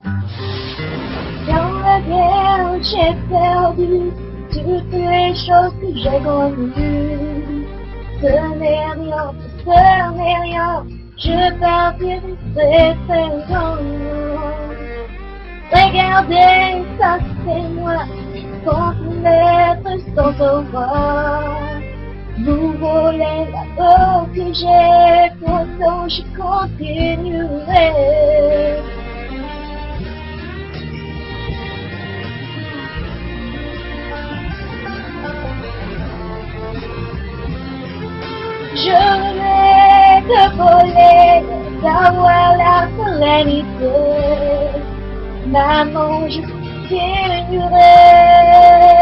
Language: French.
Dans la guerre, j'ai perdu toutes les choses que j'ai connues. Ce n'est rien, ce n'est rien, je partirai très loin. Regardez, ça c'est moi, contre-maître sans savoir. Vous volez la peau que j'ai, pourtant je continuerai. Je vais te voler, d'avoir la sérénité. Maman, je continuerai.